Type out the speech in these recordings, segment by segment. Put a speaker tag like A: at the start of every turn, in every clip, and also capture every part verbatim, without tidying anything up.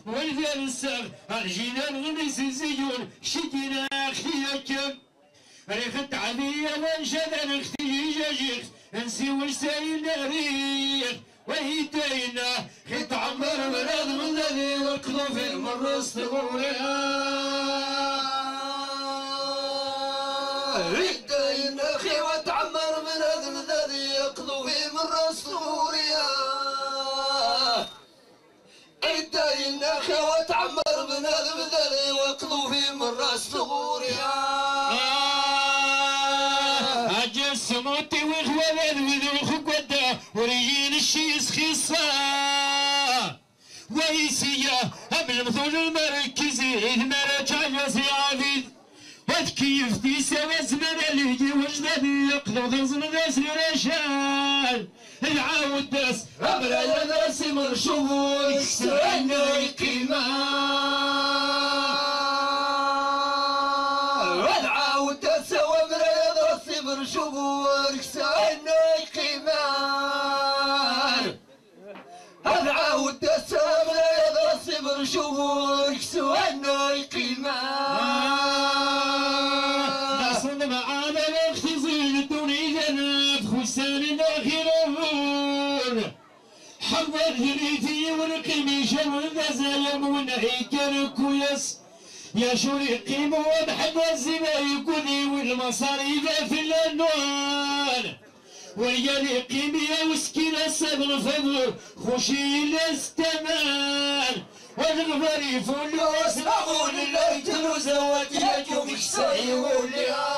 A: والفرسخ الجنان غمس الزيون شكينا خياكم ريخ التعبية وانشد نختي جاجيخ نسي وشتاي ناريخ وهيتاينا خيط عمر مراد من ذي وقضوا في المرس تغوريها
B: هيتاينا خي وتعمر مراد من ذي يقضوا في المرس تغوريها هيتاينا خي وتعمر مراد من ذي وقضوا في المرس تغوريها
A: سموتي وغوالد وذوخ قدا ورجين الشيس خيصا ويسيا هم المثول المركزي المرج عجز عبيد وذكيف دي سوا زمان اللي يجي وجداني يقضوا غزن ناس رشال العاود داس
B: أمرا يا ناس مرشوق يكسرنا قيمة والعاود داس وأمرا يا ناس مرشوق يكسرنا قيمة العاود داس وأمرا يا ناس مرشوق يكسرنا قيمة
A: ناصر معانا الاختزين الدنيا نفخ وسان الأخير حضر هريتي والقميشة والغزايا ونهيكر كويس يا شريقي ومحمد الزبايك وذي والمصاريف في الأنوار ويا القيمية وسكينة سبغ فضل خوشي الاستمان والغبري فل
B: واسمعوا لله تنوزوات ياكم يكسعي وليها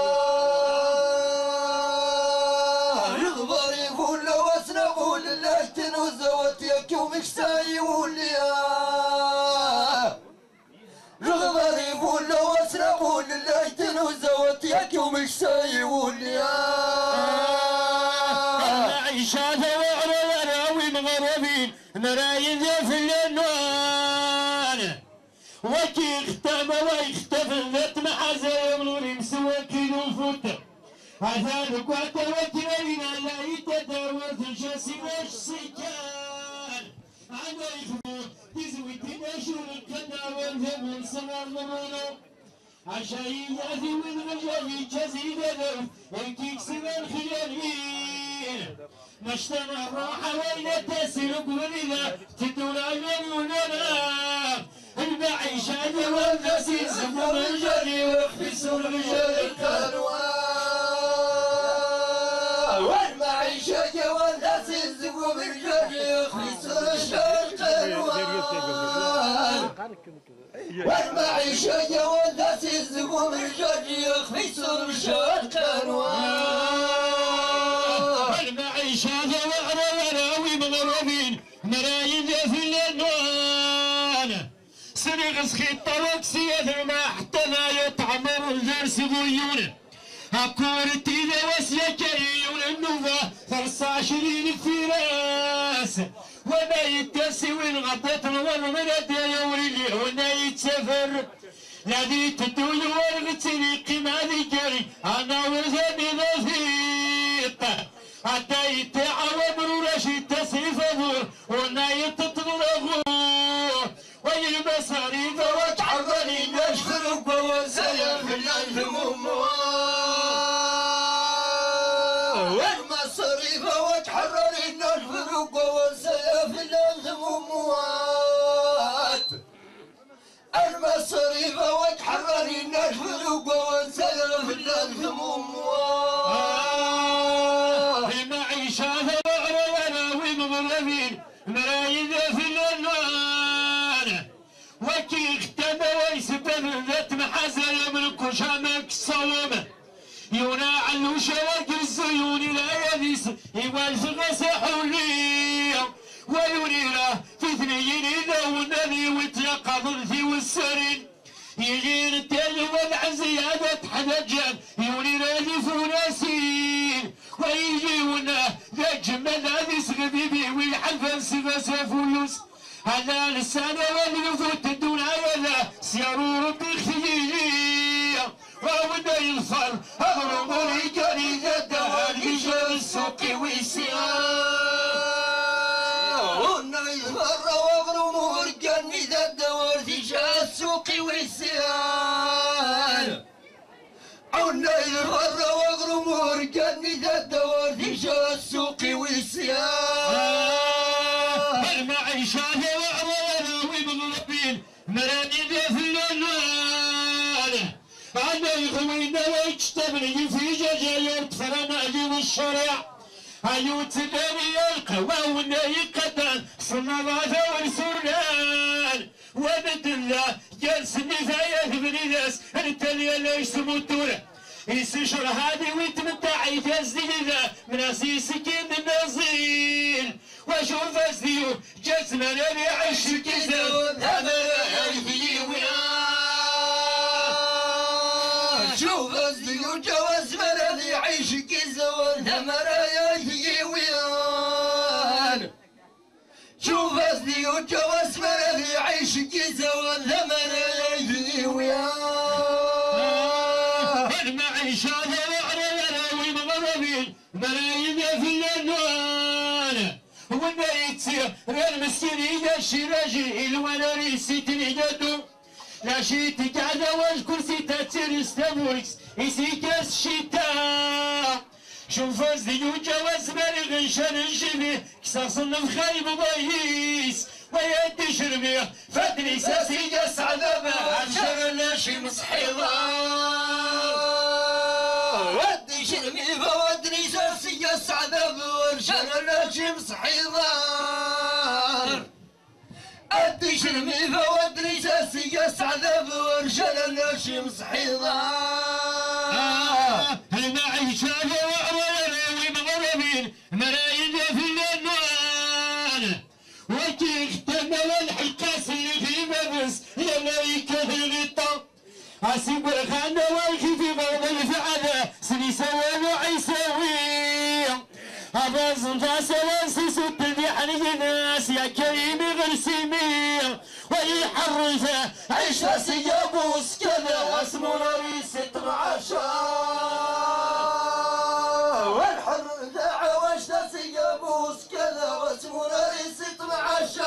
B: الغبري فل واسمعوا لله تنوزوات ياكم يكسعي وليها الغبري فل واسمعوا لله تنوزوات ياكم يكسعي وليها
A: عيشة وعلى وراوي مغربين مرايد في الأنوار وكي اختم ويختفى ذات محازة يملوني مسوى كيلو فوت عذاب قوات وكيلنا لا يتداول تنشاسي واش سيكان عنا يخبو تزوي تناشر القنا والهم صغار ممونو عشاي ياذي والغجاي جزيد ذو الكيك سنة الخيالين مجتمع راحة وين تسلق ولذا تدور عيوننا المعيشة والناس يزموا الرجال ويخفسوا الرجال الكروان
B: والمعيشة والناس يزموا الرجال ويخفسوا الرجال الكروان والمعيشة والناس يزموا الرجال يخفسوا الرجال الكروان
A: المعيشة وعلى وراوي مغربين مرايد في الأنوان سرغس خطة وكسية ما حتى لا يطعمر الجرس غيون هكورتي ذا وسيكيون النوفا خمسة عشرين فراس وما يتسي وين غطت والمرد يوري لي هنا يتسافر الذي تدوي ورغتني قيمة ذكري أنا ورثني نظيط حتى يتعاون ورشي تسيف ظهور ونا يتطلغوا والمصاريف
B: وتعرضني نشفر ووزايا في الهموم والمصاريف وتحرري نشفر ووزايا في الهمومات المصاريف وتحرري نشفر ووزايا في الهمومات
A: المعيشة وعلى وراوي مغربين مرايد في الأنوار وكي اختم ويسبب ذات محازة يملك شامك الصوم يوناع الوشواك الزيون لا يديس يوالف حولي وينيره في اثنين إذا ونبي وتيقظ الثي والسرين يجين التالي والعزيادة حدجان يونير ألف وناسين ويجيونا ذا جمال هذي سغبيبي ويحلفن سغسا فلوس هذا لسانة والنفوت الدون عيالا سيارو ربي خيلي وودا يلفر أغرب رجالي ذات هالرجال السوق ويسيا
B: ونا يلفر وأغرب رجالي ذات
A: المعيشة وعرارة ومغربين مراني في اللون أنا يخوينا ويجتبني في جاجاير تفرنا أجيب الشريع أيو تداني القوى والنايقة صنع ضعفة والسران وبد الله جالسني فايا ثبني ناس انت اللي ليش تموتونا يسشر هادي ويتمتع يفزدي ذا من اسي سكين النازل واشوف ازديو جسنا نبي عيش كذا هذا يعرفي وياه
B: شوف ازديو جواز مرض يعيش كذا والثمر يعرفي وياه شوف ازديو جواز مرض يعيش كذا والثمر يعرفي وياه
A: المعيشة وعرارة ومغربين ملايين في الألوان وما يتصير غير مسكين يجي راجل ولا ريسي تنهدو لا شي تقعد والكرسي تاتير استموركس يسيكاس الشتاء شوف ازديو جواز مالغ شان الجبيه كساس الخايب ضييس ويدي شربيه فادني ساسي جاس عذابه عشر لاشي مصحيضه
B: ودي شرمي فودني ساسي جاس عذابه وارشر لاشي مصحيضه ادي شرمي فودني ساسي جاس عذابه وارشر لاشي مصحيضه
A: المعيشة وعرارة ومغربين ملايين في الألوان وكيف تمل الحقاس اللي في مبس يا ملايكة الغطاء أسيب الخانة والخي في غرب الفعادة سني سوال وعيساوي أباز فاسلاسي ست بيحني ناس يا كريم غرسيمي ويحرفه عيش راسي يا بوس كذا اسمه رئيس
B: والحر ذا عواش تسي بوس كذا واسمه رئيس طمعشا